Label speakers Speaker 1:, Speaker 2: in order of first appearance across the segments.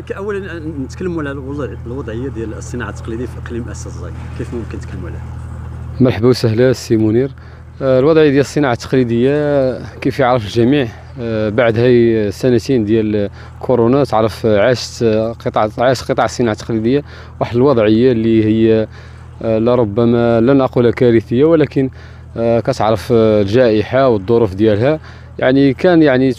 Speaker 1: اولا نتكلموا على الوضعيه ديال الصناعه التقليديه في اقليم اسا الزاك، كيف ممكن نتكلموا عليها؟
Speaker 2: مرحبا وسهلا السي منير. الوضعيه ديال الصناعه التقليديه كيف يعرف الجميع، بعد هاي سنتين ديال كورونا تعرف عاش قطاع الصناعه التقليديه واحد الوضعيه اللي هي لربما لن اقول كارثيه، ولكن كتعرف الجائحه والظروف ديالها. يعني كان يعني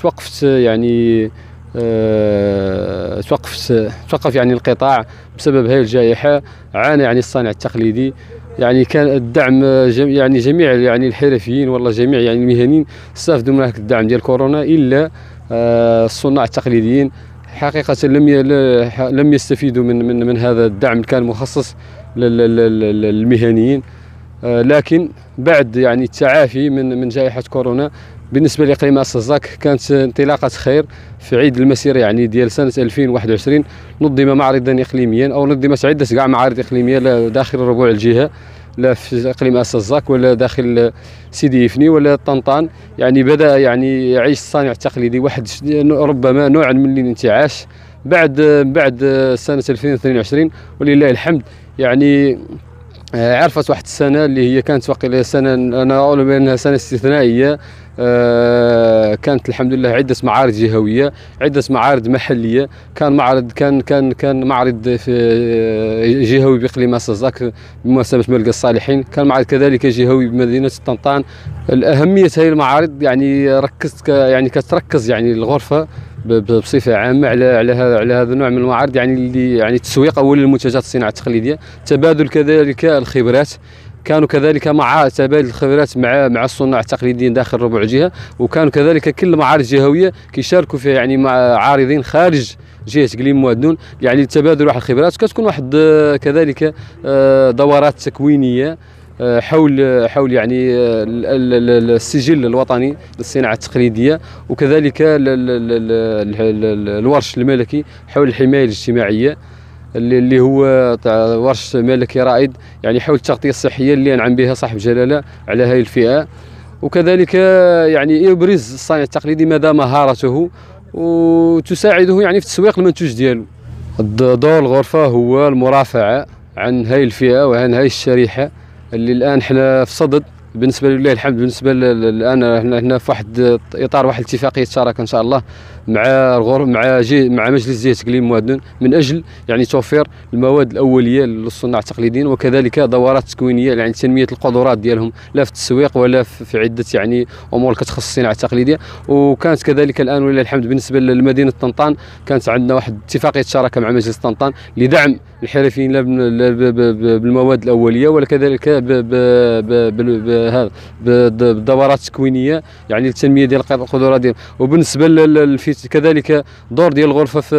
Speaker 2: توقف يعني القطاع بسبب هاي الجائحه. عانى يعني الصانع التقليدي، يعني كان الدعم يعني جميع يعني الحرفيين والله جميع يعني المهنيين استفادوا من هذا الدعم ديال كورونا، الا الصناع التقليديين حقيقه لم يستفيدوا من هذا الدعم، كان مخصص للمهنيين. لكن بعد يعني التعافي من جائحه كورونا بالنسبه لاقليم اسا الزاك كانت انطلاقه خير. في عيد المسيره يعني ديال سنه 2021 نظم معرضا اقليميا، او نظمت عده كاع معارض اقليميه لا داخل ربوع الجهه، لا في اقليم اسا الزاك ولا داخل سيدي يفني ولا طنطان. يعني بدا يعني يعيش الصانع التقليدي واحد ربما نوعا من الانتعاش بعد سنه 2022 ولله الحمد. يعني عرفت واحد السنه اللي هي كانت واقيلا سنه انا اقول بانها سنه استثنائيه. كانت الحمد لله عده معارض جهويه، عده معارض محليه. كان معرض في جهوي باقليم اسا الزاك بمناسبه ملقى الصالحين، كان معرض كذلك جهوي بمدينه طنطان. الاهميه هذه المعارض يعني كتركز يعني الغرفه بصفه عامه على هذا النوع من المعارض، يعني اللي يعني التسويق اولا للمنتجات الصناعه التقليديه، تبادل كذلك الخبرات. كانوا كذلك مع تبادل الخبرات مع الصناع التقليديين داخل ربع الجهه، وكانوا كذلك كل المعارض الجهويه كيشاركوا فيها يعني مع عارضين خارج جهه اقليم موادنون، يعني تبادل واحد الخبرات. كتكون واحد كذلك دورات تكوينيه حول يعني السجل الوطني للصناعه التقليديه، وكذلك الورش الملكي حول الحمايه الاجتماعيه اللي هو ورش ملكي رائد، يعني حول التغطيه الصحيه اللي ينعم بها صاحب جلاله على هذه الفئه. وكذلك يعني يبرز الصانع التقليدي مدى مهارته وتساعده يعني في تسويق المنتوج ديالو. دور الغرفه هو المرافعه عن هذه الفئه وعن هذه الشريحه اللي الان احنا في صدد بالنسبه لله الحمد. بالنسبه الان احنا في واحد اطار واحد اتفاقيه شراكه ان شاء الله مع مجلس جهه اقليم موادنون من اجل يعني توفير المواد الاوليه للصناع التقليديين، وكذلك دورات تكوينيه يعني تنميه القدرات ديالهم لا في التسويق ولا في عده يعني امور كتخص الصناعه التقليديه. وكانت كذلك الان ولله الحمد بالنسبه لمدينه طنطان كانت عندنا واحد اتفاقيه شراكه مع مجلس طنطان لدعم الحرفيين لا بالمواد الاوليه ولا كذلك بالدورات التكوينيه يعني للتنميه ديال القدرات ديالهم. وبالنسبه كذلك دور ديال الغرفه في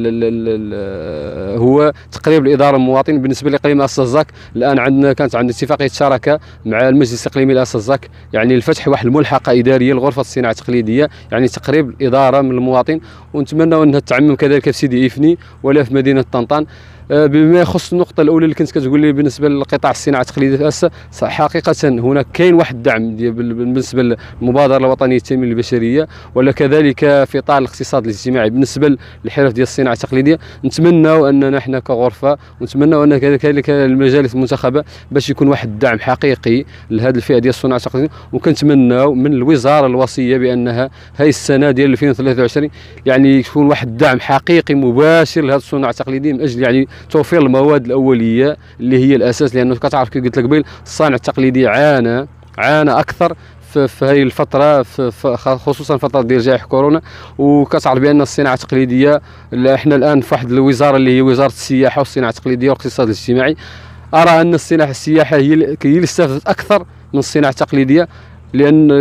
Speaker 2: هو تقريب الاداره المواطن. بالنسبه لاقليم اسا الزاك الان كانت عندنا اتفاقيه شراكه مع المجلس الاقليمي لاسا الزاك يعني لفتح واحد الملحقه اداريه لغرفه الصناعه التقليديه، يعني تقريب الاداره من المواطن، ونتمنى انها تعمم كذلك في سيدي إفني ولا في مدينه طنطان. بما يخص النقطة الأولى اللي كنت كتقول لي بالنسبة لقطاع الصناعة التقليدية في أسا، حقيقة هناك كاين واحد الدعم بالنسبة للمبادرة الوطنية للتنمية البشرية ولا كذلك في إطار الاقتصاد الاجتماعي بالنسبة للحرف ديال الصناعة التقليدية. نتمناو أننا حنا كغرفة ونتمناو أن كذلك المجالس المنتخبة باش يكون واحد الدعم حقيقي لهذه الفئة ديال الصناعة التقليدية. وكنتمناو من الوزارة الوصية بأنها هاي السنة ديال 2023 يعني يكون واحد الدعم حقيقي مباشر لهذه الصناعة التقليدية من أجل يعني توفير المواد الاوليه اللي هي الاساس. لانه كتعرف كي قلت لك قبيل الصانع التقليدي عانى اكثر في هذه الفتره خصوصا فتره ديال جائحه كورونا. وكتعرف بان الصناعه التقليديه احنا الان في واحد الوزاره اللي هي وزاره السياحه والصناعه التقليديه والاقتصاد الاجتماعي. ارى ان السياحه هي اللي استفادت اكثر من الصناعه التقليديه، لأن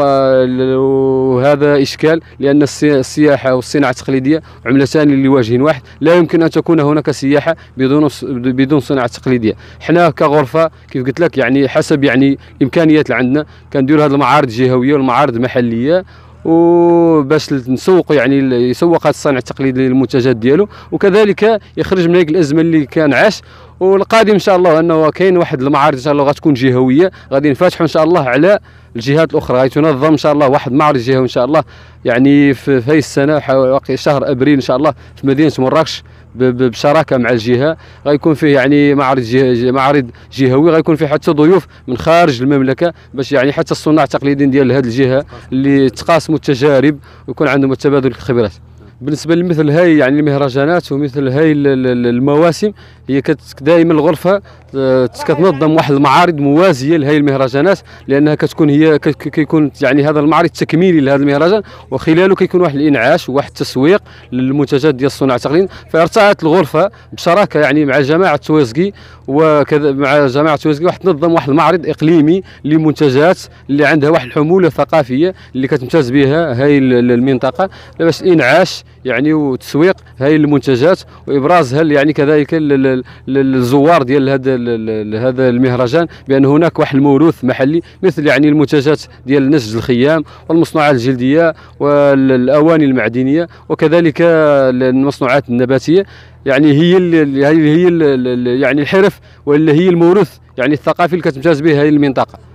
Speaker 2: وهذا إشكال، لأن السياحة والصناعة التقليدية عملتان اللي واجهين واحد. لا يمكن أن تكون هناك سياحة بدون صناعة تقليدية. حنا كغرفة كيف قلت لك يعني حسب يعني الإمكانيات اللي عندنا كنديروا هذه المعارض الجهوية والمعارض المحلية وباش نسوق يعني يسوق هذا الصانع التقليدي للمنتجات ديالو، وكذلك يخرج من هذيك الأزمة اللي كان عاش. والقادم ان شاء الله انه كاين واحد المعارض ان شاء الله غتكون جهويه، غادي نفتحوا ان شاء الله على الجهات الاخرى، غيتنظم ان شاء الله واحد معرض جهوي ان شاء الله يعني في هذه السنه شهر ابريل ان شاء الله في مدينه مراكش بشراكه مع الجهه، غيكون فيه يعني معرض جهوي، غيكون فيه حتى ضيوف من خارج المملكه باش يعني حتى الصناع التقليديين ديال هذه الجهه اللي تقاسموا التجارب ويكون عندهم تبادل الخبرات. بالنسبه لمثل هاي يعني المهرجانات ومثل هاي المواسم، هي دائما الغرفه كتنظم واحد المعارض موازيه لهي المهرجانات، لانها كتكون هي كيكون يعني هذا المعرض تكميلي لهذا المهرجان، وخلاله كيكون واحد الانعاش وواحد التسويق للمنتجات ديال الصناعه التقليديه. فارتأت الغرفه بشراكه يعني مع جماعه تويزكي وكذا مع جماعه تويزكي تنظم واحد المعرض اقليمي لمنتجات اللي عندها واحد الحموله ثقافيه اللي كتمتاز بها هاي المنطقه، باش انعاش يعني وتسويق هاي المنتجات وابرازها يعني كذلك للزوار ديال هذا المهرجان، بان هناك واحد الموروث محلي مثل يعني المنتجات ديال نسج الخيام والمصنوعات الجلديه والاواني المعدنيه وكذلك المصنوعات النباتيه، يعني هي يعني الحرف ولا هي الموروث يعني الثقافي اللي كتمتاز به هذه المنطقه.